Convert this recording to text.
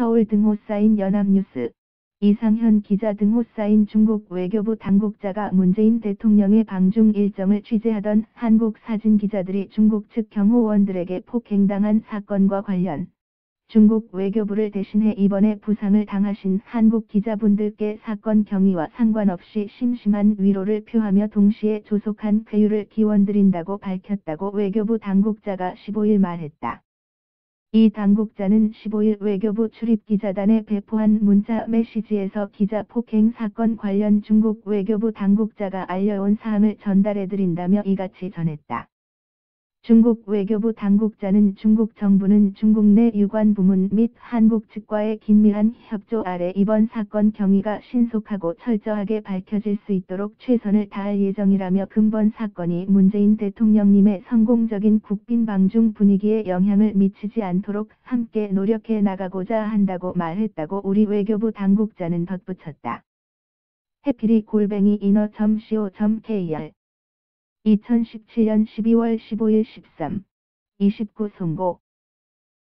서울 등호 쌓인 연합뉴스. 이상현 기자 등호 쌓인 중국 외교부 당국자가 문재인 대통령의 방중 일정을 취재하던 한국 사진 기자들이 중국 측 경호원들에게 폭행당한 사건과 관련 중국 외교부를 대신해 이번에 부상을 당하신 한국 기자분들께 사건 경위와 상관없이 심심한 위로를 표하며 동시에 조속한 쾌유를 기원드린다고 밝혔다고 외교부 당국자가 15일 말했다. 이 당국자는 15일 외교부 출입기자단에 배포한 문자 메시지에서 기자 폭행 사건 관련 중국 외교부 당국자가 알려온 사항을 전달해드린다며 이같이 전했다. 중국 외교부 당국자는 중국 정부는 중국 내 유관 부문 및 한국 측과의 긴밀한 협조 아래 이번 사건 경위가 신속하고 철저하게 밝혀질 수 있도록 최선을 다할 예정이라며 금번 사건이 문재인 대통령님의 성공적인 국빈 방중 분위기에 영향을 미치지 않도록 함께 노력해 나가고자 한다고 말했다고 우리 외교부 당국자는 덧붙였다. 해피리@inner.co.kr 2017년 12월 15일 13, 29 송고